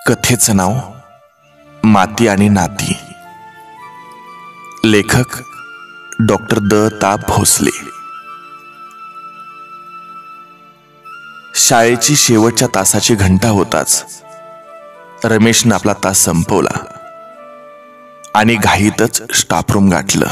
कथेचं नाव माती आणि नाती. लेखक डॉक्टर द.ता. भोसले. शाळेची शेवटच्या तासाची घंटा होताच रमेशनं आपला तास संपवला आणि घाईतच स्टाफरूम गाठलं.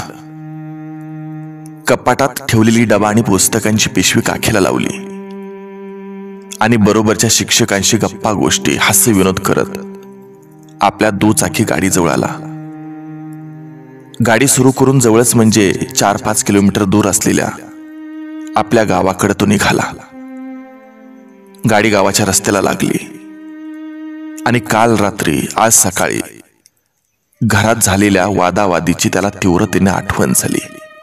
कपाटात ठेवलेली डबा आणि पुस्तकांची पिशवी काखेला लावली आणि बरोबरच्या शिक्षकांशी गप्पा गोष्टी हास्य विनोद करत आपल्या दुचाकी गाडीजवळ आला. गाडी सुरू करून जवळच म्हणजे 4-5 किलोमीटर दूर असलेल्या आपल्या गावाकडे तो निघाला. गाडी गावाच्या रस्त्याला लागली आणि काल रात्री आज सकाळी घरात झालेल्या वादावादीची त्याला तीव्रतेने आठवण झाली.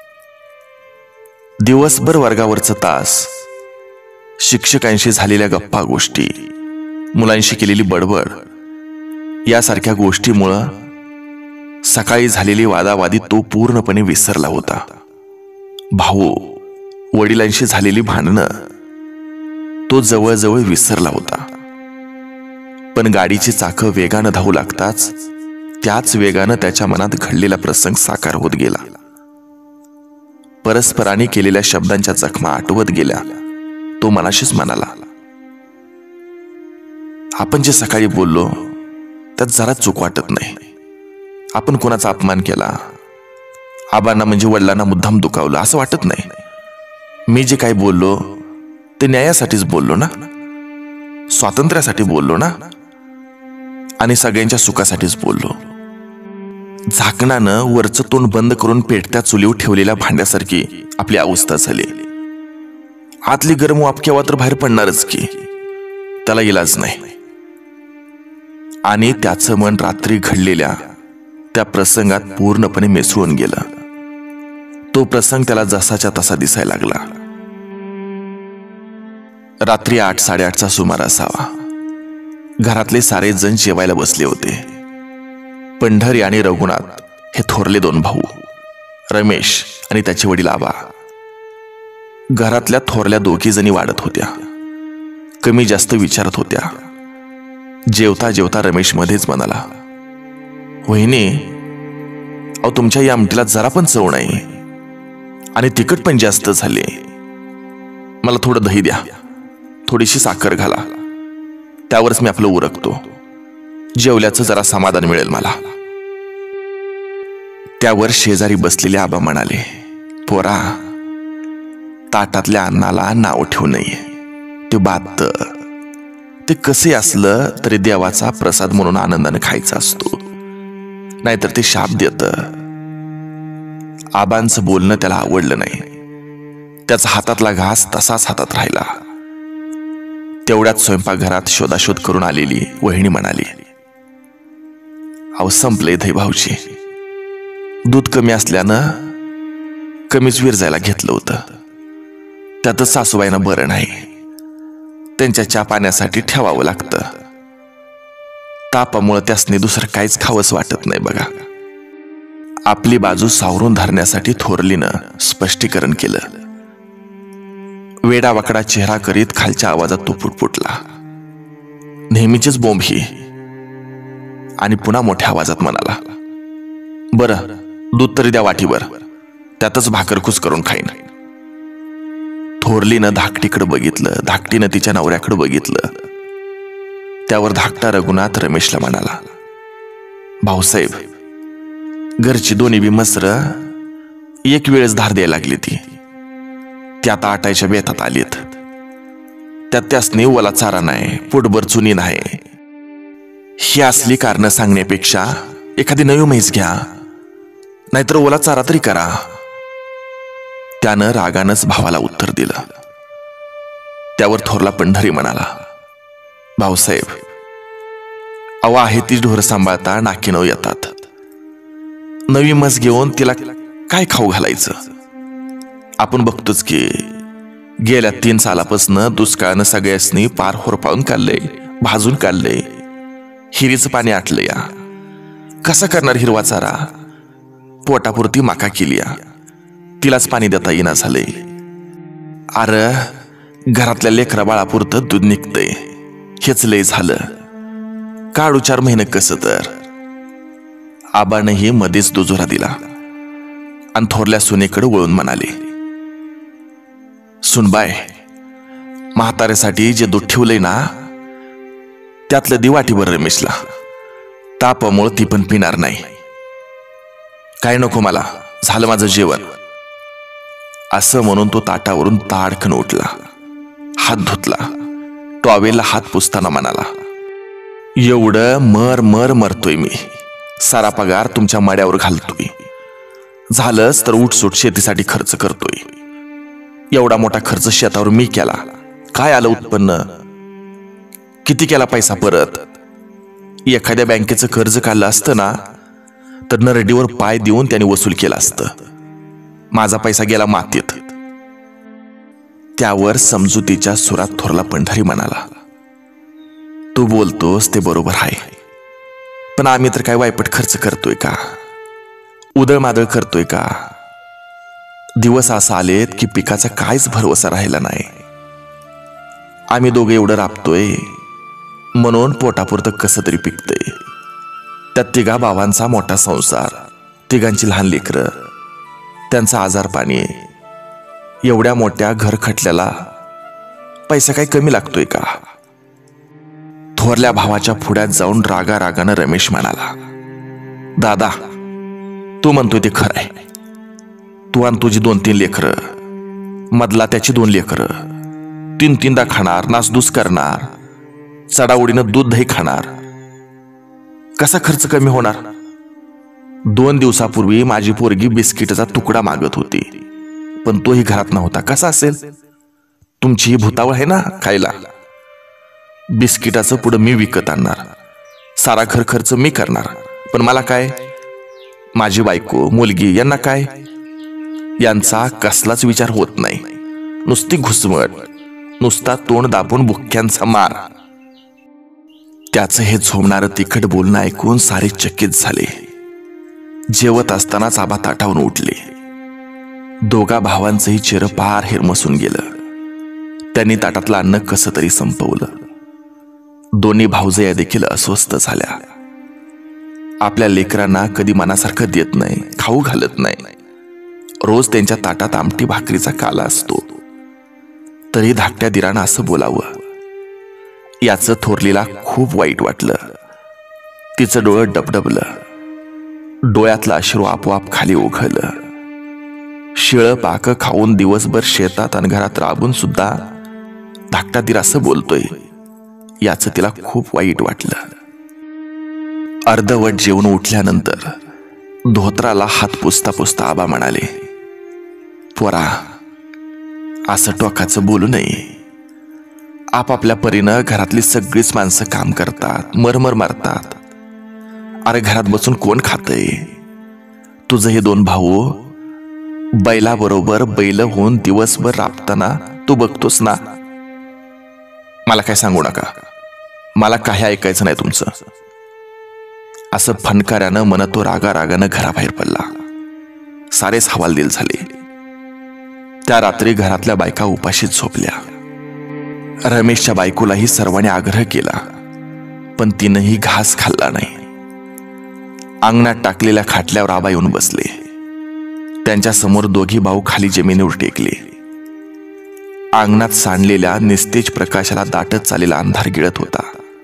दिवसभर वर्गावरचा तास, शिक्षकांशी झालेल्या गप्पा गोष्टी, मुलांशी केलेली बडबड यासारख्या गोष्टीमुळं सकाळी झालेली वादावादी तो पूर्णपणे विसरला होता. भाऊ वडिलांशी झालेली भांडणं तो जवळजवळ विसरला होता. पण गाडीची चाकं वेगानं धावू लागताच त्याच वेगानं त्याच्या मनात घडलेला प्रसंग साकार होत गेला. परस्परांनी केलेल्या शब्दांच्या जखमा आठवत गेल्या. तो मनाशीच म्हणाला, आपण जे सकाळी बोललो त्यात जरा चूक वाटत नाही. आपण कोणाचा अपमान केला, आबांना म्हणजे वडिलांना मुद्दाम दुखावलं असं वाटत नाही. मी जे काही बोललो ते न्यायासाठीच बोललो ना, स्वातंत्र्यासाठी बोललो ना, आणि सगळ्यांच्या सुखासाठीच बोललो. झाकणानं वरचं तोंड बंद करून पेटत्या चुलीवर ठेवलेल्या भांड्यासारखी आपली अवस्था झाली. आतली गरम वाफ केव्हा तर बाहेर पडणारच की, त्याला इलाज नाही. आणि त्याचं मन रात्री घडलेल्या त्या प्रसंगात पूर्णपणे मिसळून गेलं. तो प्रसंग त्याला जसाच्या तसा दिसायला लागला. रात्री 8-8:30चा सुमार असावा. घरातले सारे जण जेवायला बसले होते. पंढरी आणि रघुनाथ हे थोरले 2 भाऊ, रमेश आणि त्याचे वडील आबा. घरातल्या थोरल्या 2 जणी वाढत होत्या, कमी जास्त विचारत होत्या. जेवता जेवता रमेश मध्येच म्हणाला, वहिनी, अहो तुमच्या या आमटीला जरा पण चव नाही आणि तिखट पण जास्त झाले. मला थोडं दही द्या, थोडीशी साखर घाला, त्यावरच मी आपलं उरकतो. जेवल्याचं जरा समाधान मिळेल मला. त्यावर शेजारी बसलेले आबा म्हणाले, पोरा, ताटातल्या अन्नाला नाव ठेवू नये. ते बात ते कसे असलं तरी देवाचा प्रसाद म्हणून आनंदाने खायचा असतो, नाहीतर ते शाप देतं. आबांचं बोलणं त्याला आवडलं नाही. त्याचा हातातला घास तसाच हातात राहिला. तेवढ्यात स्वयंपाकघरात शोधाशोध करून आलेली वहिनी म्हणाली, अहो संपले दही भाऊची. दूध कमी असल्यानं कमीच विरजायला घेतलं होतं. त्यातच सासूबाईंना बरं नाही, त्यांच्या चहा पाण्यासाठी ठेवावं लागतं. तापामुळे त्यासनी दुसरं काहीच खावंच वाटत नाही बघा. आपली बाजू सावरून धरण्यासाठी थोरलीनं स्पष्टीकरण केलं. वेडावाकडा चेहरा करीत खालच्या आवाजात तो पुटपुटला, नेहमीचीच बोंब ही. आणि पुन्हा मोठ्या आवाजात म्हणाला, बरं दूध तरी द्या वाटीवर, त्यातच भाकरकूस करून खाईन. थोरलीनं धाकटीकडे बघितलं, धाकटीनं तिच्या नवऱ्याकडे बघितलं. त्यावर धाकटा रघुनाथ रमेशला म्हणाला, भाऊसाहेब, घरची 2 बी मसरं एक वेळेस धार द्यायला लागली ती आता आटायच्या बेतात आलीत. त्यात त्यासनी ओला चारा नाही, पोटभर चुनी नाही. ही असली कारणं सांगण्यापेक्षा एखादी नवी म्हैस घ्या, नाहीतर ओला चारा तरी करा. त्यानं रागानंच भावाला उत्तर दिलं. त्यावर थोरला पंढरी म्हणाला, भाऊसाहेब, अहो आहे ती ढोरं सांभाळता नाकीनव येतात. नवी म्हस घेऊन तिला काय खाऊ घालायचं? आपण बघतोच की गेल्या 3 सालापासून दुष्काळानं सगळ्यासनी पार होरपाळून काढलंय, भाजून काढलंय. हिरीचं पाणी आटलं या. कसा करणार हिरवा चारा? पोटापुरती माका केली या, तिलाच पाणी देता येईना झालंय. अरे घरातल्या लेकरा बाळापुरतं दूध निघतंय, हेच लय झालं. काढू 4 महिने कसं तर. आबानेही मध्येच दुजोरा दिला आणि थोरल्या सुनेकडे वळून म्हणाले, सुनबाय, म्हाताऱ्यासाठी जे दूध ठेवलंय ना त्यातलं दिवाटीभर रमेशला. तापामुळे ती पण पिणार नाही. काय नको मला, झालं माझं जेवण. असं म्हणून तो ताटावरून ताडकन उठला, हात धुतला, टॉवेलला हात पुसताना म्हणाला, एवढं मर मरतोय मी. सारा पगार तुमच्या मड्यावर घालतोय. झालंच तर उठसूट शेतीसाठी खर्च करतोय. एवढा मोठा खर्च शेतावर मी केला. काय आलं उत्पन्न? किती केला पैसा परत? एखाद्या बँकेचं कर्ज काढलं असतं ना तर नरडीवर पाय देऊन त्याने वसूल केलं असतं. माझा पैसा गेला मातीत. त्यावर समजुतीच्या सुरात थोरला पंढरी म्हणाला, तू बोलतोस ते बरोबर आहे, पण आम्ही तर काय वायपट खर्च करतोय का? उदळमादळ करतोय का? दिवस असा आलेत की पिकाचा काहीच भरवसा राहिला नाही. आम्ही दोघे एवढं राबतोय म्हणून पोटापुरतं कसं तरी पिकतंय. त्यात 3 भावांचा मोठा संसार, 3 लहान लेकरं, त्यांचं आजारपाणी. एवढ्या मोठ्या घर खटल्याला पैसा काही कमी लागतोय का? थोरल्या भावाच्या पुढ्यात जाऊन रागानं रमेश म्हणाला, दादा, तू म्हणतोय ते खरं आहे. तू आणि तुझी 2-3 लेकरं, मधला त्याची 2 लेकरं, 3-3दा खाणार, नासधूस करणार, चढाओढीनं दूध दही खाणार. कसा खर्च कमी होणार? 2 दिवसापूर्वी माझी पोरगी बिस्किटचा तुकडा मागत होती, पण तोही घरात नव्हता. कसा असेल? तुमची ही भुतावळ आहे ना खायला. बिस्किटाचं पुढं मी विकत आणणार, सारा घर खर्च मी करणार, पण मला काय? माझी बायको, मुलगी यांना काय? यांचा कसलाच विचार होत नाही. नुसती घुसमट, नुसता तोंड दाबून बुक्क्यांचा मार. त्याचं हे झोमणारं तिखट बोलणं ऐकून सारे चकित झाले. जेवत असतानाच आबा ताटावून उठले. 2 भावांचंही चेहरं पार हिरमसून गेलं. त्यांनी ताटातलं अन्न कसं तरी संपवलं. दोन्ही भावजया देखील अस्वस्थ झाल्या. आपल्या लेकरांना कधी मनासारखं देत नाही, खाऊ घालत नाही. रोज त्यांच्या ताटात आमटी भाकरीचा काला असतो, तरी धाकट्या दिरानं असं बोलावं याचं थोरलीला खूप वाईट वाटलं. तिचं डोळं डबडबलं. डोळ्यातलं अश्रू आपोआप खाली ओघळलं. शिळं पाक खाऊन दिवसभर शेतात आणि घरात राबून सुद्धा धाकटा दीर असं बोलतोय याचं तिला खूप वाईट वाटलं. अर्धवट जेवून उठल्यानंतर धोत्राला हात पुसता पुसता आबा म्हणाले, पोरा, असं टोकाचं बोलू नये. आपापल्या परीनं घरातली सगळीच माणसं काम करतात, मरमर मारतात. अरे घरात बसून कोण खातंय? तुझं हे 2 भाऊ बैलाबरोबर बैल होऊन दिवसभर राबताना तू बघतोस ना. मला काय सांगू नका, मला काही ऐकायचं नाही तुमचं. असं फनकाऱ्यानं म्हणत तो रागानं घराबाहेर पडला. सारेच हवालदिल झाले. त्या रात्री घरातल्या बायका उपाशीच झोपल्या. रमेशच्या बायकोलाही सर्वांनी आग्रह केला, पण तिनंही घास खाल्ला नाही. अंगणात टाकलेल्या खाटल्यावर आबा येऊन बसले. त्यांच्या समोर 2 भाऊ खाली जमिनीवर टेकले. अंगणात सांडलेल्या निस्तेज प्रकाशाला दाटत चाललेला अंधार गिळत होता.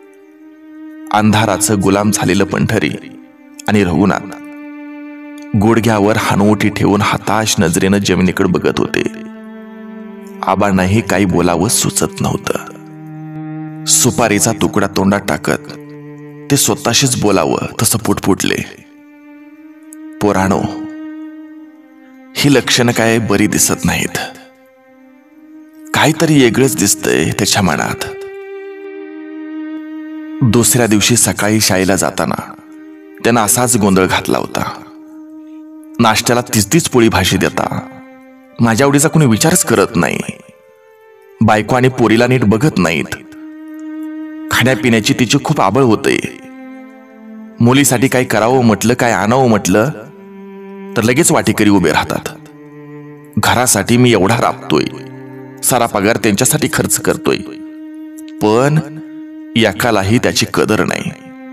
अंधाराचं गुलाम झालेलं पंढरी आणि रघुनाथ गुडघ्यावर हानवटी ठेवून हताश नजरेनं जमिनीकडे बघत होते. आबांनाही काही बोलावं सुचत नव्हतं. सुपारीचा तुकडा तोंडात टाकत ते स्वतःशीच बोलावं तसं पुटपुटले, पोरानो, ही लक्षणं काय बरी दिसत नाहीत. काहीतरी वेगळंच दिसतंय त्याच्या मनात. दुसऱ्या दिवशी सकाळी शाळेला जाताना त्यानं असाच गोंधळ घातला होता. नाश्त्याला 30 पोळी भाजी देता माझ्या आवडीचा कोणी विचारच करत नाही. बायको आणि पोरीला नीट बघत नाहीत. खाण्यापिण्याची तिची खूप आबळ होते. मुलीसाठी काय करावं म्हटलं, काय आणावं म्हटलं तर लगेच वाटेकरी उभे राहतात. घरासाठी मी एवढा राबतोय, सारा पगार त्यांच्यासाठी खर्च करतोय, पण एकालाही त्याची कदर नाही.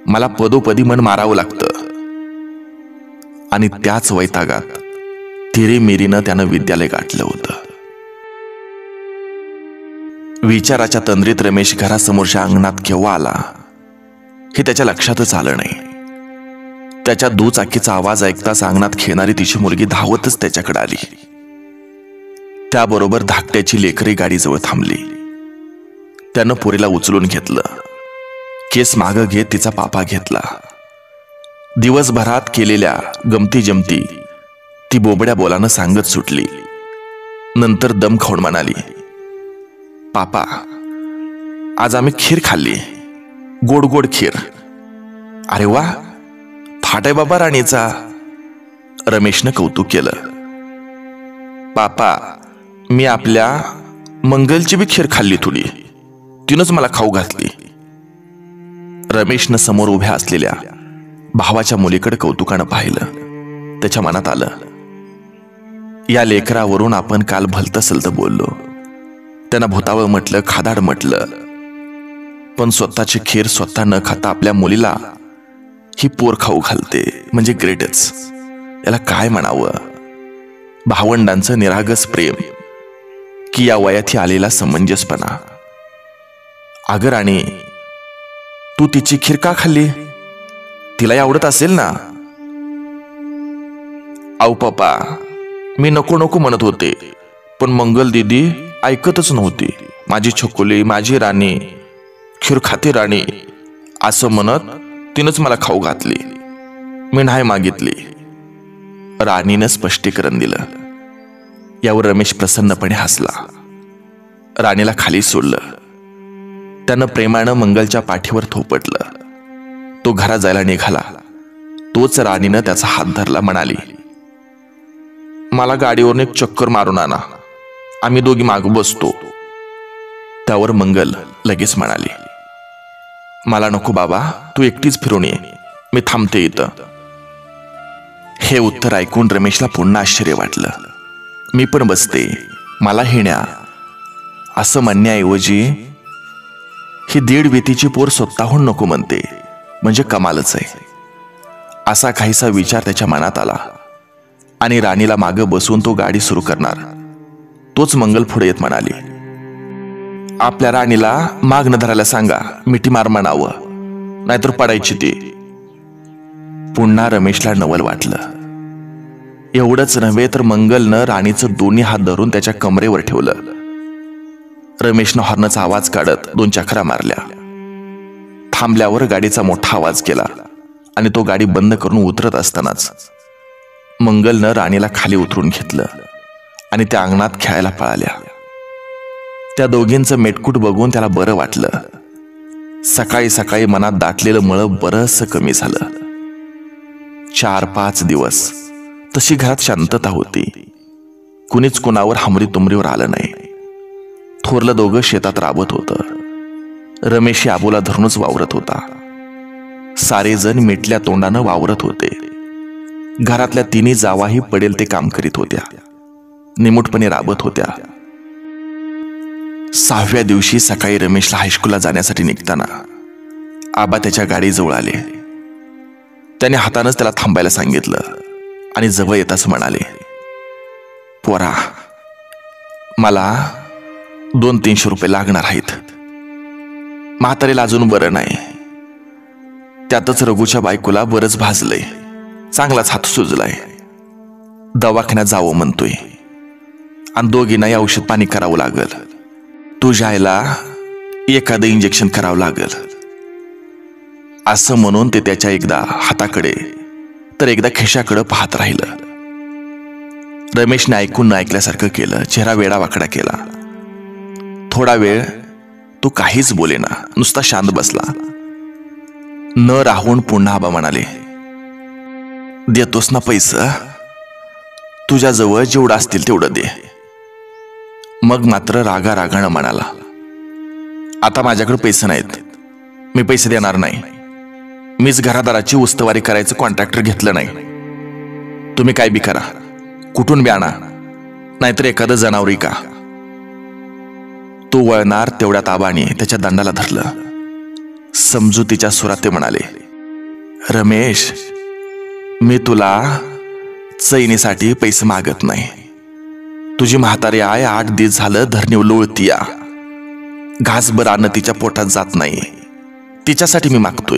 मला पदोपदी मन मारावं लागतं. आणि त्याच वैतागात तिरीमिरीनं त्यानं विद्यालय गाठलं होतं. विचाराच्या तंद्रीत रमेश घरासमोरच्या अंगणात केव्हा आला हे त्याच्या लक्षातच आलं नाही. त्याच्या दुचाकीचा आवाज ऐकताच अंगणात खेळणारी तिची मुलगी धावतच त्याच्याकडे आली. त्याबरोबर धाकट्याची लेकरी गाडीजवळ थांबली. त्यानं पोरीला उचलून घेतलं. केस मागं घेत तिचा पापा घेतला. दिवसभरात केलेल्या गमती जमती ती बोबड्या बोलानं सांगत सुटली. नंतर दम खाऊन म्हणाली, पापा, आज आम्ही खीर खाल्ली, गोड गोड खीर. अरे वा, थाट आहे बाबा राणीचा. रमेशनं कौतुक केलं. पापा, मी आपल्या मंगलची बी खीर खाल्ली थोडी, तिनंच मला खाऊ घातली. रमेशनं समोर उभ्या असलेल्या भावाच्या मुलीकडे कौतुकानं पाहिलं. त्याच्या मनात आलं, या लेकरावरून आपण काल भलतसलत बोललो. त्यांना भोतावळ म्हटलं, खादाड म्हटलं, पण स्वतःची खीर स्वतः न खाता आपल्या मुलीला ही पोर खाऊ घालते म्हणजे ग्रेटच. याला काय म्हणावं? भावंडांचं निरागस प्रेम की या वयात आलेला समंजसपणा. अगं राणी, तू तिची खीर का खाल्ली? तिला आवडत असेल ना. आऊ पप्पा, मी नको नको म्हणत होते, पण मंगल दीदी ऐकतच नव्हती. माझी छोकुली, माझी राणी, खीर खाते राणी असं म्हणत तिनंच मला खाऊ घातली. मी नाही मागितली. राणीनं स्पष्टीकरण दिलं. यावर रमेश प्रसन्नपणे हसला. राणीला खाली सोडलं. त्यानं प्रेमानं मंगलच्या पाठीवर थोपटलं. तो घरात जायला निघाला. तोच राणीनं त्याचा हात धरला. म्हणाली, मला गाडीवरून एक चक्कर मारून आणा, आम्ही दोघी माग बसतो. त्यावर मंगल लगेच म्हणाली, मला नको बाबा, तू एकटीच फिरून ये, मी थांबते इथं. हे उत्तर ऐकून रमेशला पुन्हा आश्चर्य वाटलं. मी पण बसते, मला हेण्या असं म्हणण्याऐवजी ही 1.5 वेतीची पोर स्वतःहून नको म्हणते म्हणजे कमालच आहे. असा काहीसा विचार त्याच्या मनात आला आणि राणीला मागं बसून तो गाडी सुरू करणार. तोच मंगल पुढे येत म्हणाली, आपल्या राणीला माग न धरायला सांगा, मिठी मार म्हणावं, नाहीतर पडायची ती. पुन्हा रमेशला नवल वाटलं. एवढंच नव्हे तर मंगलनं राणीचं दोन्ही हात धरून त्याच्या कमरेवर ठेवलं. रमेशनं हॉर्नचा आवाज काढत 2 चकरा मारल्या. थांबल्यावर गाडीचा मोठा आवाज केला आणि तो गाडी बंद करून उतरत असतानाच मंगलनं राणीला खाली उतरून घेतलं आणि त्या अंगणात खेळायला पळाल्या. त्या दोघींचं मेटकूट बघून त्याला बरं वाटलं. सकाळी सकाळी मनात दाटलेलं मळं बरंच कमी झालं. 4-5 दिवस तशी घरात शांतता होती. कुणीच कुणावर हमरी तुमरीवर आलं नाही. थोरलं दोघं शेतात राबत होतं. रमेश आबोला धरूनच वावरत होता. सारेजण मिटल्या तोंडानं वावरत होते. घरातल्या 3 जावाही पडेल ते काम करीत होत्या, निमूटपणे राबत होत्या. 6व्या दिवशी सकाळी रमेशला हायस्कूलला जाण्यासाठी निघताना आबा त्याच्या गाडीजवळ आले. त्याने हातानंच त्याला थांबायला सांगितलं आणि जवळ येताच म्हणाले, पोरा, मला 200-300 रुपये लागणार आहेत. म्हातारीला अजून बरं नाही. त्यातच रघुच्या बायकोला बरंच भाजलंय, चांगलाच हात सुजलाय. दवाखान्यात जावं म्हणतोय आणि दोघींनाही औषध पाणी करावं लागल. तुझ्या आईला एखादं इंजेक्शन करावं लागल. असं म्हणून ते त्याच्या एकदा हाताकडे तर एकदा खिशाकडे पाहत राहिलं. रमेशने ऐकून न ऐकल्यासारखं केलं. चेहरा वेडावाकडा केला. थोडा वेळ तो काहीच बोलेना, नुसता शांत बसला. न राहून पुन्हा आबा म्हणाले, देतोस ना पैसा? तुझ्याजवळ जेवढं असतील तेवढं दे. मग मात्र रागानं म्हणाला, आता माझ्याकडे पैसे नाहीत, मी पैसे देणार नाही. मीच घरादाराची उस्तवारी करायचं कॉन्ट्रॅक्टर घेतलं नाही. तुम्ही काय बी करा, कुठून बी आणा, नाहीतर एखादं जनावरी का. तो वळणार तेवढ्यात आबाने त्याच्या दंडाला धरलं. समजुतीच्या सुरात ते म्हणाले, रमेश, मी तुला चैनीसाठी पैसे मागत नाही. तुझी म्हातारी आय 8 दिवस झालं धरणीव लोळतीया. घासभर अन्न तिच्या पोटात जात नाही. तिच्यासाठी मी मागतोय.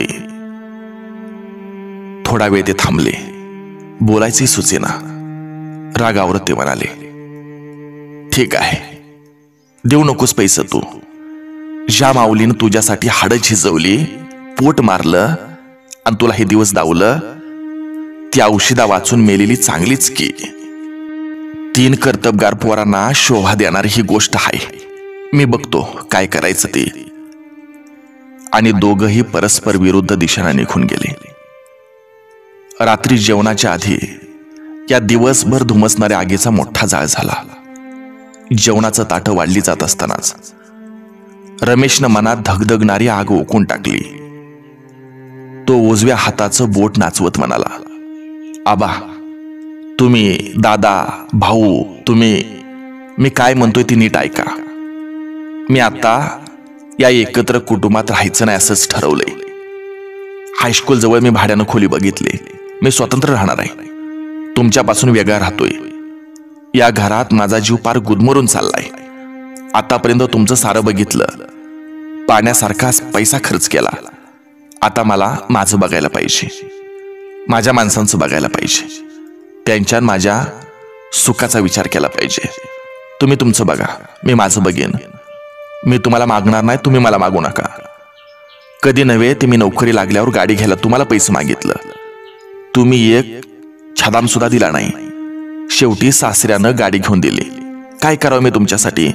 थोडा वेळ ते थांबले. बोलायची सुचेना. रागावर ते म्हणाले, ठीक आहे, देऊ नकोस पैसे तू. ज्या माऊलीनं तुझ्यासाठी हाडं झिजवली, पोट मारलं आणि तुला हे दिवस दावलं, ती औषधा वाचून मेलेली चांगलीच की. 3 कर्तबगार पोरांना शोभा देणारी ही गोष्ट आहे. मी बघतो काय करायचं ते. आणि दोघंही परस्पर विरुद्ध दिशेने निघून गेले. रात्री जेवणाच्या आधी या दिवसभर धुमसणाऱ्या आगीचा मोठा जाळ झाला. जेवणाचं ताटं वाढली जात असतानाच रमेशनं मनात धगधगणारी आग ओकून टाकली. तो उजव्या हाताचं बोट नाचवत म्हणाला, आबा, तुम्ही, दादा, भाऊ, तुम्ही, मी काय म्हणतोय ती नीट ऐका. मी आता या एकत्र कुटुंबात राहायचं नाही असंच ठरवलंय. हायस्कूल जवळ मी भाड्यानं खोली बघितली. मी स्वतंत्र राहणार आहे. तुमच्यापासून वेगळा राहतोय. या घरात माझा जीव पार गुदमरून चाललाय. आतापर्यंत तुमचं सारं बघितलं. पाण्यासारखा पैसा खर्च केला. आता मला माझं बघायला पाहिजे. माझ्या माणसांचं बघायला पाहिजे. त्यांच्या माझ्या सुखाचा विचार केला पाहिजे. तुम्ही तुमचं बघा, मी माझं बघेन. मी तुम्हाला मागणार नाही, तुम्ही मला मागू नका. कधी नव्हे ते मी नोकरी लागल्यावर गाडी घ्यायला तुम्हाला पैसे मागितलं. तुम्ही एक छदाम सुद्धा दिला नाही. शेवटी सासऱ्यानं गाडी घेऊन दिली. काय करावं मी तुमच्यासाठी?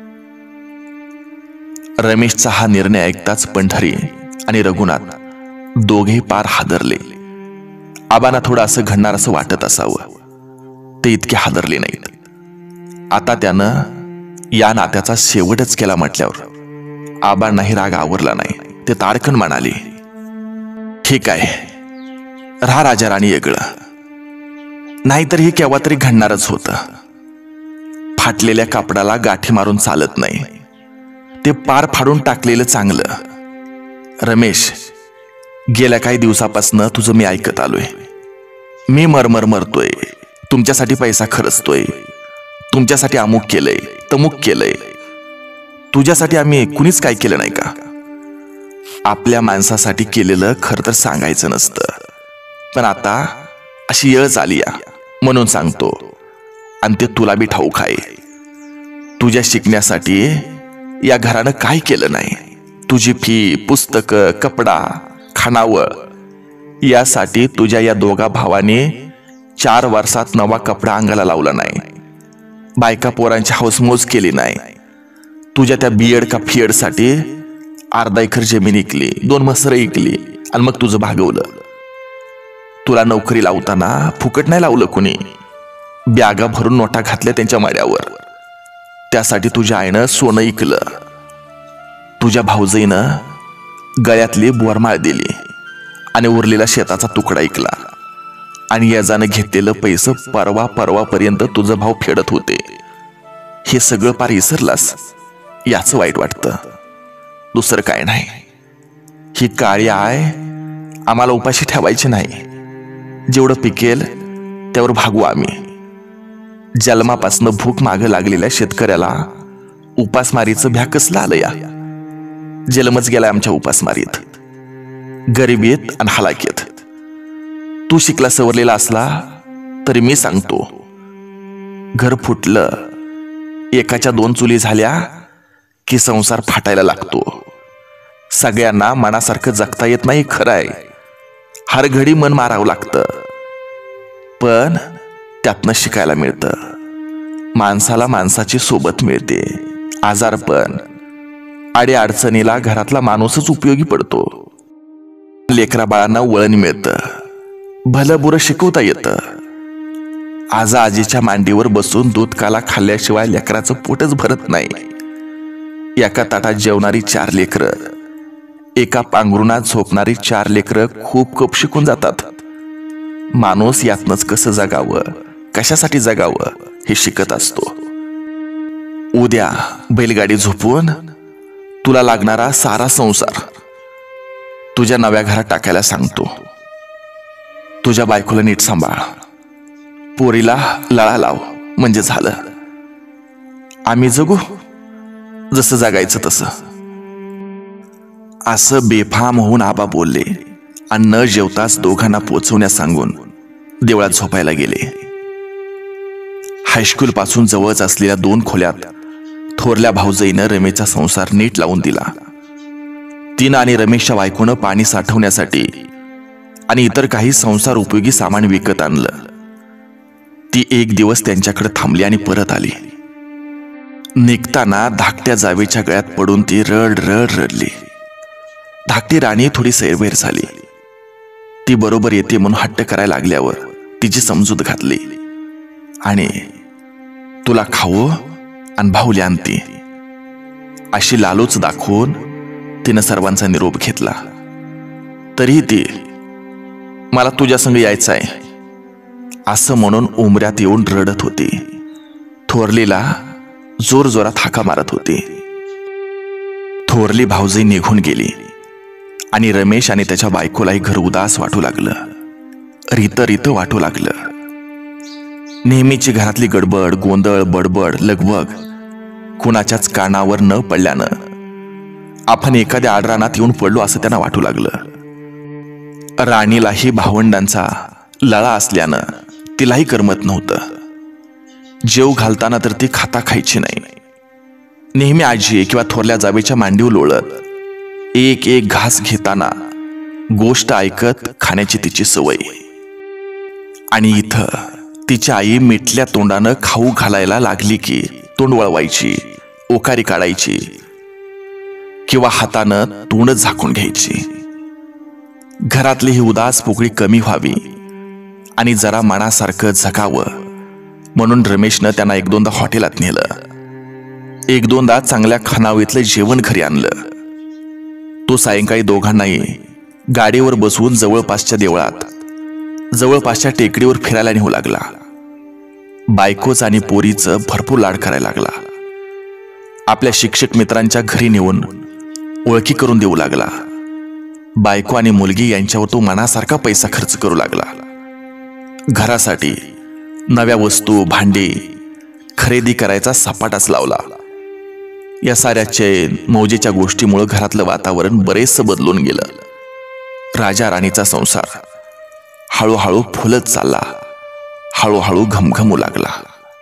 रमेशचा हा निर्णय ऐकताच पंढरी आणि रघुनाथ दोघे पार हादरले. आबांना थोडं असं घडणार असं वाटत असावं. ते इतके हादरले नाहीत. आता त्यानं या नात्याचा शेवटच केला म्हटल्यावर आबांनाही राग आवरला नाही. ते ताडकन म्हणाले, ठीक आहे, राहा राजा राणी वेगळं. नाहीतर हे केव्हा तरी घडणारच होतं. फाटलेल्या कापडाला गाठी मारून चालत नाही. ते पार फाडून टाकलेलं चांगलं. रमेश, गेल्या काही दिवसापासून तुझं मी ऐकत आलोय. मी मरतोय. तुमच्यासाठी पैसा खर्चतोय. तुमच्यासाठी अमुक केलंय, तमुक केलंय. तुझ्यासाठी आम्ही कुणीच काय केलं नाही का? आपल्या माणसासाठी केलेलं खरं तर सांगायचं नसतं. पण आता अशी वेळ आली या म्हणून सांगतो. आणि ते तुला बी ठाऊक आहे. तुझ्या शिकण्यासाठी या घरानं काय केलं नाही. तुझी फी, पुस्तकं, कपडा, खानावळ यासाठी तुझ्या या दोघा भावाने 4 वर्षात नवा कपडा अंगाला लावला नाही. बायका पोरांची हौसमौज केली नाही. तुझ्या त्या बीएड का फीएड साठी अर्धा एकर जमीन इकली, 2 मसरं इकली आणि मग तुझं भागवलं. तुला नोकरी लावताना फुकट नाही लावलं कुणी. बॅगा भरून नोटा घातल्या त्यांच्या माड्यावर. त्यासाठी तुझ्या आईनं सोनं इकलं. तुझ्या भाऊजाईनं गळ्यातली बोरमाळ दिली आणि उरलेला शेताचा तुकडा इकला. आणि याजानं घेतलेलं पैसे परवापर्यंत तुझं भाऊ फेडत होते. हे सगळं पार विसरलास. याचं वाईट वाटतं. दुसरं काय नाही. ही काळी आय आम्हाला उपाशी ठेवायची नाही. जेवढं पिकेल त्यावर भागू आम्ही. जन्मापासून भूक मागं लागलेल्या शेतकऱ्याला उपासमारीचं भ्या कसलं आलं या. जन्मच गेलाय आमच्या उपासमारीत, गरिबीत आणि हलाकीत. तू शिकला सवरलेला असला तरी मी सांगतो, घर फुटलं, एकाच्या 2 चुली झाल्या की संसार फाटायला लागतो. सगळ्यांना मनासारखं जगता येत नाही, खरं आहे. हर घडी मन मारावं लागतं. पण त्यातनं शिकायला मिळतं. माणसाला माणसाची सोबत मिळते. आजारपण, अडीअडचणीला घरातला माणूसच उपयोगी पडतो. लेकरा बाळांना वळण मिळतं. भलं बुरं शिकवता येतं. आजा आजीच्या मांडीवर बसून दूध काला खाल्ल्याशिवाय लेकराचं पोटच भरत नाही. एका ताटात जेवणारी 4 लेकरं, एका पांघरुणात झोपणारी 4 लेकरं खूप शिकून जातात. माणूस यातनच कसं जगावं, कशासाठी जगावं हे शिकत असतो. उद्या बैलगाडी झोपून तुला लागणारा सारा संसार तुझ्या नव्या घरात टाकायला सांगतो. तुझ्या बायकोला नीट सांभाळ, पोरीला लळा लाव, म्हणजे झालं. आम्ही जगू जसं जगायचं तसं. असं बेफाम होऊन आबा बोलले आणि न जेवताच दोघांना पोचवण्यास सांगून देवळात झोपायला गेले. हायस्कूल पासून जवळच असलेल्या 2 खोल्यात थोरल्या भाऊजाईनं रमेशचा संसार नीट लावून दिला. तिनं आणि रमेशच्या बायकोनं पाणी साठवण्यासाठी आणि इतर काही संसार उपयोगी सामान विकत आणलं. ती एक दिवस त्यांच्याकडे थांबली आणि परत आली. निघताना धाकट्या जावेच्या गळ्यात पडून ती रड रड रडली. धाकटी राणी थोडी सैरभैर झाली. ती बरोबर येते म्हणून हट्ट करायला लागल्यावर तिची समजूत घातली आणि तुला खावं आणि भाऊली आणती अशी लालूच दाखवून तिनं सर्वांचा निरोप घेतला. तरीही ती मला तुझ्या संग यायचं आहे असं म्हणून उमऱ्यात येऊन रडत होती. थोरलीला जोर जोरात हाका मारत होती. थोरली भाऊजाई निघून गेली आणि रमेश आणि त्याच्या बायकोलाही घर उदास वाटू लागलं, रित रित वाटू लागलं. नेहमीची घरातली गडबड, गोंधळ, बडबड, लगबग कुणाच्याच कानावर न पडल्यानं आपण एखाद्या आडरानात येऊन पडलो असं त्यांना वाटू लागलं. राणीलाही भावंडांचा लळा असल्यानं तिलाही करमत नव्हतं. जेव घालताना तर ती खाता खायची नाही. नेहमी आजी किंवा थोरल्या जावेच्या मांडीवर लोळत एक एक घास घेताना गोष्ट ऐकत खाण्याची तिची सवय. आणि इथं तिची आई मिठल्या तोंडानं खाऊ घालायला लागली की तोंड वळवायची, ओकारी काढायची किंवा हातानं तोंड झाकून घ्यायची. घरातली ही उदास पोकळी कमी व्हावी आणि जरा मनासारखं जगावं म्हणून रमेशनं त्यांना 1-2दा हॉटेलात नेलं. 1-2दा चांगल्या खानावळीतलं जेवण घरी आणलं. तो सायंकाळी दोघांनाही गाडीवर बसवून जवळपासच्या देवळात, जवळपासच्या टेकडीवर फिरायला नेऊ लागला. बायकोच आणि पोरीचं भरपूर लाड करायला लागला. आपल्या शिक्षक मित्रांच्या घरी नेऊन ओळखी करून देऊ लागला. बायको आणि मुलगी यांच्यावर तो मनासारखा पैसा खर्च करू लागला. घरासाठी नव्या वस्तू, भांडी खरेदी करायचा सपाटाच लावला. या साऱ्या चैन मौजेच्या गोष्टीमुळे घरातलं वातावरण बरेचसं बदलून गेलं. राजा राणीचा संसार हळूहळू फुलत चालला, हळूहळू घमघमू लागला.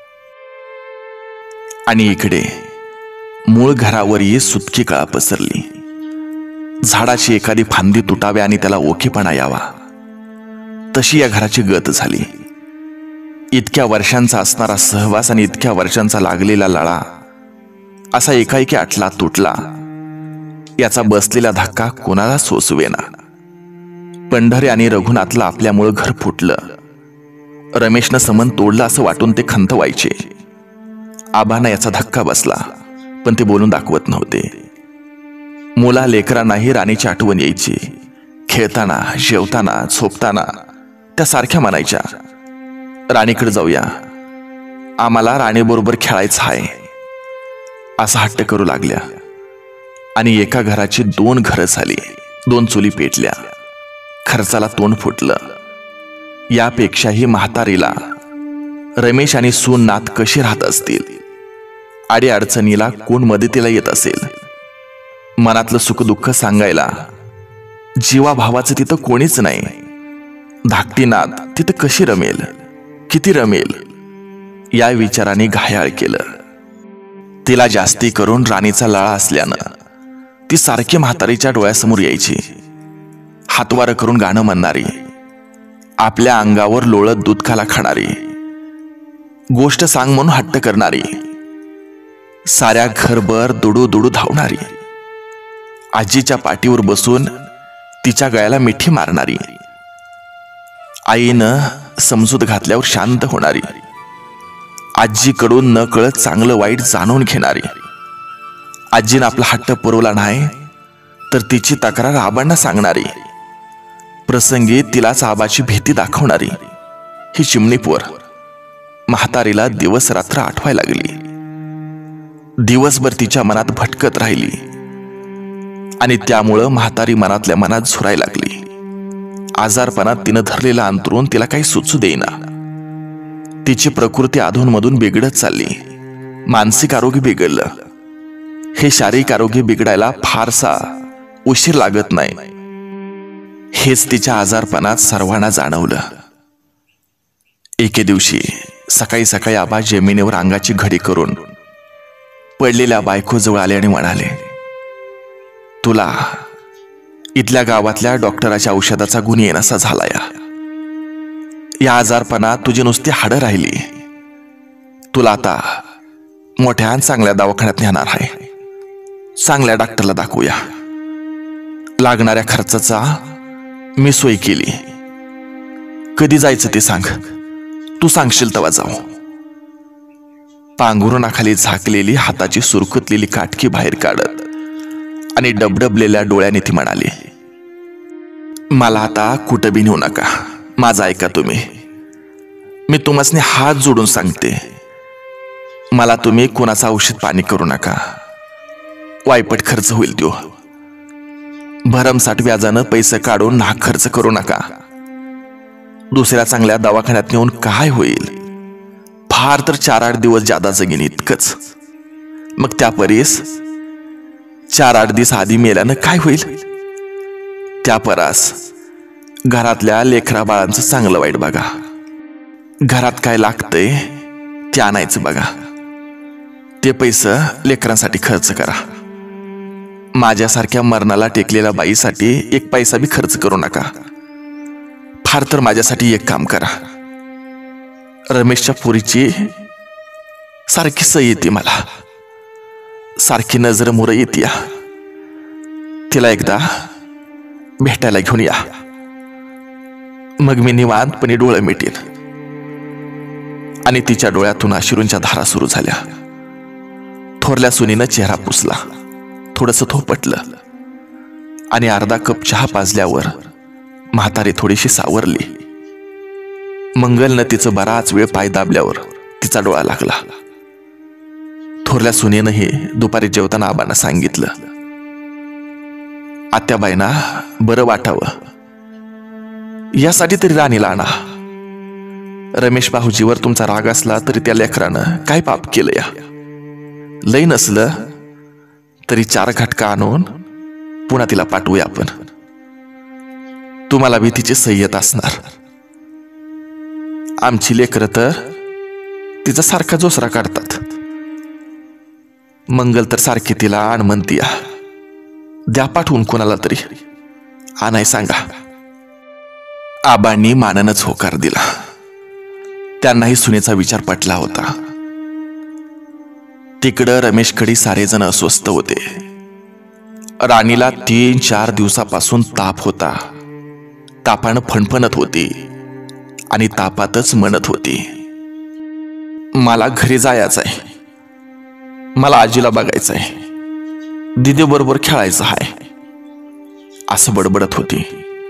आणि इकडे मूळ घरावरही सुतकी कळा पसरली. झाडाची एखादी फांदी तुटावी आणि त्याला ओखेपणा यावा तशी या घराची गत झाली. इतक्या वर्षांचा असणारा सहवास आणि इतक्या वर्षांचा लागलेला लळा असा एकाएकी आटला तुटला. याचा बसलेला धक्का कोणाला सोसवेना. पंढरे आणि रघुनाथला आपल्यामुळं घर फुटलं. रमेशनं समन तोडलं असं वाटून ते खंत व्हायचे. आबांना याचा धक्का बसला पण ते बोलून दाखवत नव्हते. मुला लेकरांनाही राणीची आठवण यायची. खेळताना, जेवताना, झोपताना त्या सारख्या म्हणायच्या, राणीकडे जाऊया, आम्हाला राणीबरोबर खेळायचं आहे असा हट्ट करू लागल्या. आणि एका घराची 2 घरं झाली, 2 चुली पेटल्या. खर्चाला तोंड फुटलं. यापेक्षाही म्हातारीला रमेश आणि सून नात कशी राहत असतील. आडी अडचणीला कोण मदतीला येत असेल. मनातलं सुखदुःख सांगायला जीवा भावाचं तिथं कोणीच नाही. धाकटी नात तिथं कशी रमेल, किती रमेल या विचाराने घायाळ केलं. तिला जास्ती करून राणीचा लळा असल्यानं ती सारखी म्हातारीच्या डोळ्यासमोर यायची. हातवारं करून गाणं म्हणणारी, आपल्या अंगावर लोळत दूध खाला खाणारी, गोष्ट सांग म्हणून हट्ट करणारी, साऱ्या घरभर दुडू दुडू धावणारी, आजीच्या पाठीवर बसून तिच्या गळ्याला मिठी मारणारी, आईनं समजूत घातल्यावर शांत होणारी, आजीकडून न कळत चांगलं वाईट जाणून घेणारी, आजीनं आपला हट्ट पुरवला नाही तर तिची तक्रार आबांना सांगणारी, प्रसंगी तिलाच आबाची भीती दाखवणारी ही चिमणीपोर म्हातारीला दिवस रात्र आठवायला लागली. दिवसभर तिच्या मनात भटकत राहिली आणि त्यामुळं म्हातारी मनातल्या मनात झुरायला लागली. आजारपणात तिनं धरलेला अंतरून तिला काही सुचू देईना. तिची प्रकृती अधूनमधून बिघडत चालली. मानसिक आरोग्य बिघडलं. हे शारीरिक आरोग्य बिघडायला फारसा उशीर लागत नाही, हेच तिच्या आजारपणात सर्वांना जाणवलं. एके दिवशी सकाळी सकाळी आबा जमिनीवर अंगाची घडी करून पडलेल्या बायकोजवळ आले आणि म्हणाले, तुला इथल्या गावातल्या डॉक्टराच्या औषधाचा गुण येणासा झाला. या आजारपणात तुझी नुसती हाडं राहिली. तुला आता मोठ्या चांगल्या दवाखान्यात नेणार आहे. चांगल्या डॉक्टरला दाखवूया. लागणाऱ्या खर्चाचा मी सोय केली. कधी जायचं ते सांग. तू सांगशील तेव्हा जाऊ. पांघरुणाखाली झाकलेली हाताची सुरकुतलेली काटकी बाहेर काढत आणि डबडबलेल्या डोळ्याने ती म्हणाली, मला आता कुठं बी नेऊ नका. माझं ऐका तुम्ही. मी तुम्हासनी हात जोडून सांगते, मला तुम्ही कोणाचं औषध पाणी करू नका. वायपट खर्च होईल त्यो. भरमसाठ व्याजानं पैसे काढून नाक खर्च करू नका. दुसऱ्या चांगल्या दवाखान्यात नेऊन काय होईल? फार तर 4-8 दिवस जादा जगीन इतकंच. मग त्या परीस 4-8 दिवस आधी मेल्यानं काय होईल? त्या परास घरातल्या लेकरा बाळांचं चांगलं वाईट बघा. घरात काय लागतंय ते आणायचं बघा. ते पैसे लेकरांसाठी खर्च करा. माझ्यासारख्या मरणाला टेकलेल्या बाईसाठी एक पैसा बी खर्च करू नका. फार तर माझ्यासाठी एक काम करा. रमेशच्या पोरीची सारखी सई येते मला. सारखी नजर मुरं येते. तिला एकदा भेटायला घेऊन या. मग मी निवांतपणे डोळे मिटेन. आणि तिच्या डोळ्यातून अश्रूंच्या धारा सुरू झाल्या. थोरल्या सुनीनं चेहरा पुसला. थोडंसं थोपटलं आणि अर्धा कप चहा पाजल्यावर म्हातारी थोडीशी सावरली. मंगलनं तिचं बराच वेळ पाय दाबल्यावर तिचा डोळा लागला. थोरल्या सुनेनंही दुपारी जेवताना आबांना सांगितलं, आत्याबाईंना बरं वाटावं यासाठी तरी राणीला आणा. रमेश भाऊजीवर तुमचा राग असला तरी त्या लेकरानं काय पाप केलं या? लय नसलं तरी 4 घटका आणून पुन्हा तिला पाठवूया आपण. तुम्हाला भी तिची सही येत असणार. आमची लेकरं तर तिचा सारखा जोसरा काढतात. मंगल तर सारखी तिला आण म्हणतीया. द्या पाठवून कोणाला तरी आणाय सांगा. आबांनी मानानच होकार दिला. त्यांनाही सुनेचा विचार पटला होता. तिकडं रमेशकडे सारेजण अस्वस्थ होते. राणीला 3-4 दिवसापासून ताप होता. तापानं फणफणत होती आणि तापातच म्हणत होती, मला घरी जायचं आहे. मला आजीला बघायचं आहे. दिदी बरोबर खेळायचं आहे. असं बडबडत होती.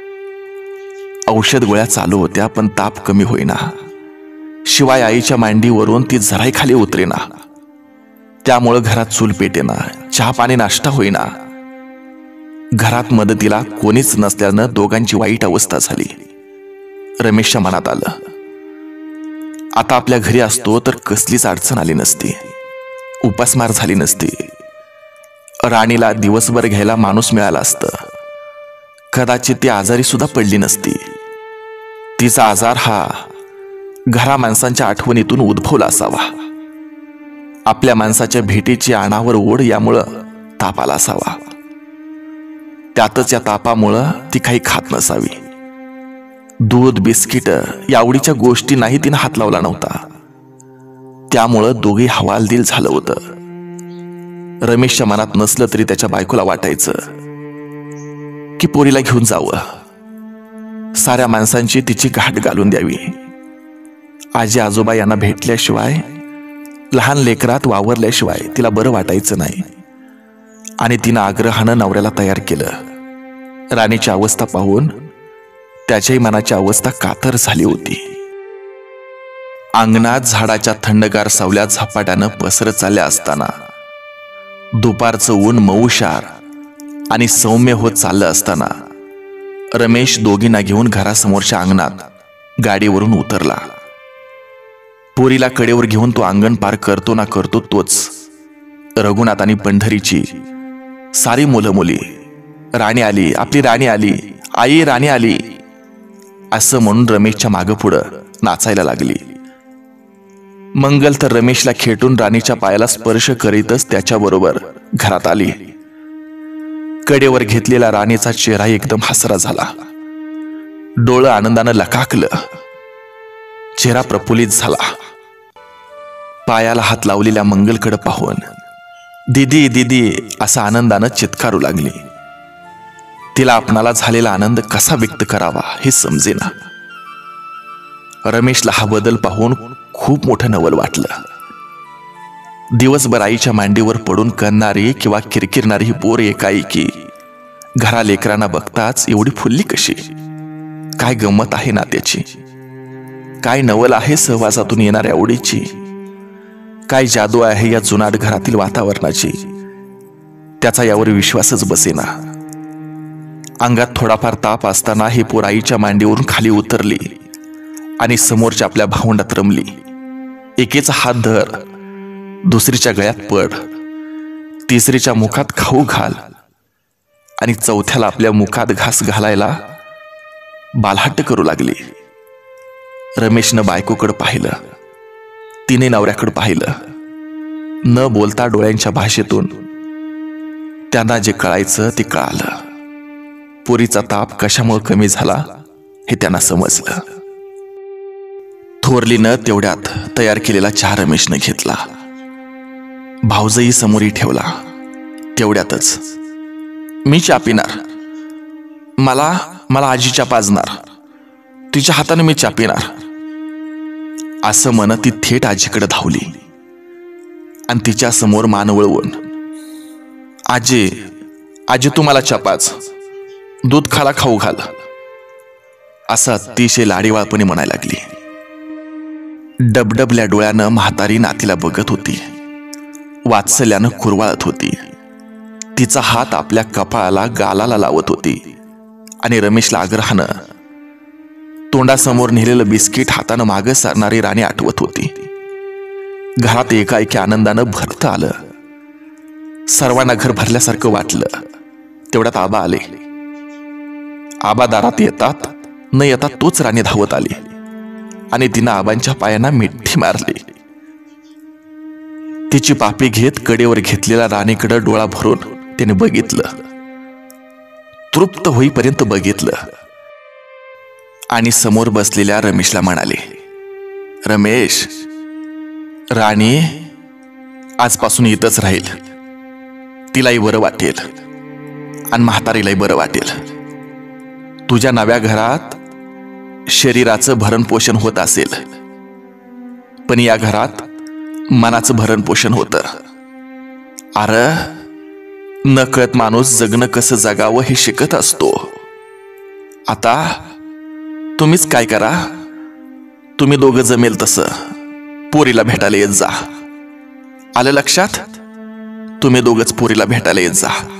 औषध गोळ्या चालू होत्या पण ताप कमी होईना. शिवाय आईच्या मांडीवरून ती जराही खाली उतरेना. त्यामुळं घरात चूल पेटेना. चहा पाणी नाश्ता होईना. घरात मदतीला कोणीच नसल्यानं दोघांची वाईट अवस्था झाली. रमेशच्या मनात आलं, आता आपल्या घरी असतो तर कसलीच अडचण आली नसती. उपासमार झाली नसती. राणीला दिवसभर घ्यायला माणूस मिळाला असतं. कदाचित ती आजारी सुद्धा पडली नसती. तिचा आजार हा घरा माणसांच्या आठवणीतून उद्भवला असावा. आपल्या माणसाच्या भेटीची अनावर ओढ यामुळं ताप आला असावा. त्यातच या तापामुळं ती काही खात नसावी. दूध बिस्किट या आवडीच्या गोष्टी नाही तिनं हात लावला नव्हता. त्यामुळं दोघे हवालदिल झालं होतं. रमेशच्या मनात नसलं तरी त्याच्या बायकोला वाटायचं की पोरीला घेऊन जावं. साऱ्या माणसांची तिची गाठ घालून द्यावी. आजी आजोबा यांना भेटल्याशिवाय, लहान लेकरात वावरल्याशिवाय तिला बरं वाटायचं नाही. आणि तिनं आग्रहानं नवऱ्याला तयार केलं. राणीची अवस्था पाहून त्याच्याही मनाची अवस्था कातर झाली होती. अंगणात झाडाच्या थंडगार सावल्या झपाट्यानं पसरत चालल्या असताना, दुपारचं ऊन मऊशार आणि सौम्य होत चाललं असताना रमेश दोघींना घेऊन घरासमोरच्या अंगणात गाडीवरून उतरला. पोरीला कडेवर घेऊन तो अंगण पार करतो ना करतो तोच रघुनाथ आणि पंढरीची सारी मुलं मुली राणी आली, आपली राणी आली, आई राणी आली असं म्हणून रमेशच्या मागं पुढं नाचायला लागली. मंगल तर रमेशला खेटून राणीच्या पायाला स्पर्श करीतच त्याच्याबरोबर घरात आली. कडेवर घेतलेला राणीचा चेहरा एकदम हसरा झाला. डोळं आनंदानं लकाकलं, चेहरा प्रफुल्लित झाला. पायाला हात लावलेल्या मंगलकडे पाहून दीदी दीदी असा आनंदानं चित्कारू लागली. तिला आपणाला झालेला आनंद कसा व्यक्त करावा हे समजेना. रमेशला हा बदल पाहून खूप मोठं नवल वाटलं. दिवसभर आईच्या मांडीवर पडून करणारी किंवा किरकिरणारी ही पोर एकाएकी घरा लेकरांना बघताच एवढी फुलली कशी? काय गंमत आहे ना त्याची, काय नवल आहे सहवासातून येणाऱ्या आवडीची, काय जादू आहे या जुनाट घरातील वातावरणाची. त्याचा यावर विश्वासच बसेना. अंगात थोडाफार ताप असताना ही पोर आईच्या मांडीवरून खाली उतरली आणि समोरच्या आपल्या भावंडात रमली. एकेचा हात धर, दुसरीच्या गळ्यात पड, तिसरीच्या मुखात खाऊ घाल आणि चौथ्याला आपल्या मुखात घास घालायला बालहट्ट करू लागली. रमेशनं बायकोकडे पाहिलं, तिने नवऱ्याकडे पाहिलं. न बोलता डोळ्यांच्या भाषेतून त्यांना जे कळायचं ते कळालं. पोरीचा ताप कशामुळे कमी झाला हे त्यांना समजलं. थोरलीनं तेवढ्यात तयार केलेला चहा रमेशनं घेतला. भाऊजही समोरी ठेवला. तेवढ्यातच मी चहा पिणार, मला आजी चहा पाजणार, तिच्या हाताने मी चहा पिणार असं म्हणत ती थेट आजीकडे धावली आणि तिच्या समोर मान वळवून आजी आजी तुम्हाला चहा पाज, दूध खाला खाऊ घाल असं अतिशय लाडीवाळपणे म्हणायला लागली. डबडबल्या डोळ्यानं म्हातारी नातीला बघत होती, वात्सल्यानं कुरवाळत होती. तिचा हात आपल्या कपाळाला गालाला लावत होती आणि रमेशला आग्रहानं तोंडासमोर नेलेलं बिस्किट हातानं मागं सरणारी राणी आठवत होती. घरात एकाएकी आनंदानं भरतं आलं. सर्वांना घर भरल्यासारखं वाटलं. तेवढ्यात आबा आले. आबा दारात येतात न येतात तोच राणी धावत आली आणि तिनं आबांच्या पायांना मिठी मारली. तिची पापी घेत कडेवर घेतलेल्या राणीकडे डोळा भरून तिने बघितलं. तृप्त होईपर्यंत बघितलं आणि समोर बसलेल्या रमेशला म्हणाले, रमेश, राणी आजपासून इथंच राहील. तिलाही बरं वाटेल आणि म्हातारीलाही बरं वाटेल. तुझ्या नव्या घरात शरीराचं भरण पोषण होत असेल, पण या घरात मनाचं भरण पोषण होतं. अरे नकळत माणूस जगणं कसं जगावं हे शिकत असतो. आता तुम्हीच काय करा, तुम्ही दोघं जमेल तसं पोरीला भेटायला येत जा. आलं लक्षात? तुम्ही दोघंच पोरीला भेटायला येत जा.